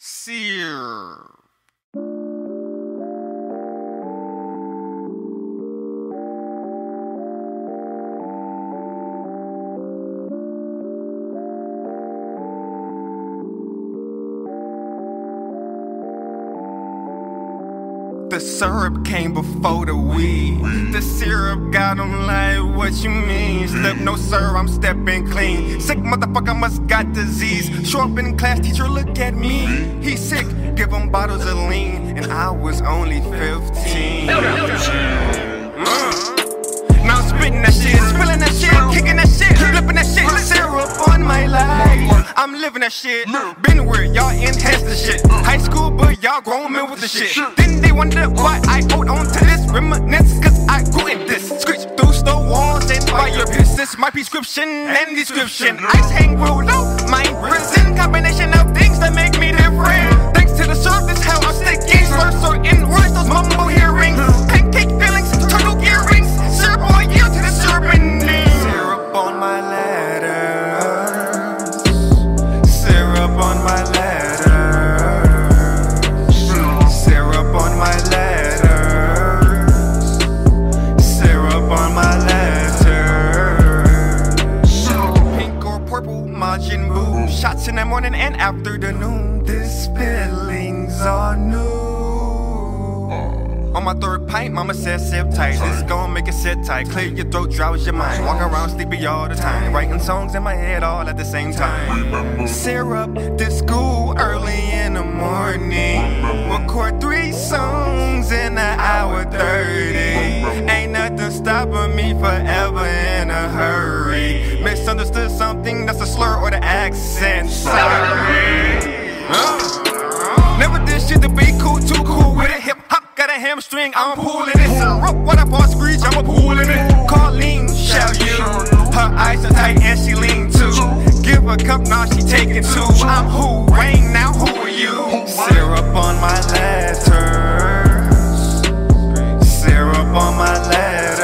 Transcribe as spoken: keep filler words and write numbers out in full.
Sear. The syrup came before the weed. The syrup got him like, what you mean? Slip, no sir, I'm stepping clean. Sick motherfucker must got disease. Show up in class, teacher, look at me. He sick, give him bottles of lean. And I was only fifteen. Mm. Now I'm spitting that shit, spilling that shit, kicking that shit, flipping that shit. Syrup on my life, I'm living that shit. Been where y'all enhance the shit. High school, but y'all grown men with the shit. Then they wonder why I hold on to this reminisce, cause I grew in this. Screech through stone walls and fire pieces. My prescription and description. Ice hang real low, my prison. Combination of things that make me different. Thanks to the service, how I'm sticking. Slur certain words, those mumble hearings. Pancake feelings, turtle earrings. Syrup all year to the serpentine. Syrup on my letters. Syrup on my letters. Syrup on my letters. Syrup on my letters. Pink or purple, Majin Buu. Shots in the morning and afternoon. These feelings are new. On my third pint, mama said sip tight. This gon' make it sit tight. Clear your throat, drowse your mind. Walk around sleepy all the time. Writing songs in my head all at the same time. Syrup to school early in the morning. Record three songs in an hour thirty. Ain't nothing stopping me forever in a hurry. Misunderstood something, that's a slur or the accent. Sorry. Uh. Never did shit to be cool, too cool with it. Hip hop got a hamstring, I'm pulling it. Syrup, what I bought screech, I'm a pulling it. Colleen, shall you? Her eyes are tight and she lean too. Give a cup, now she taking two. I'm who? Rain, now who are you? Syrup on my letters. Syrup on my letters.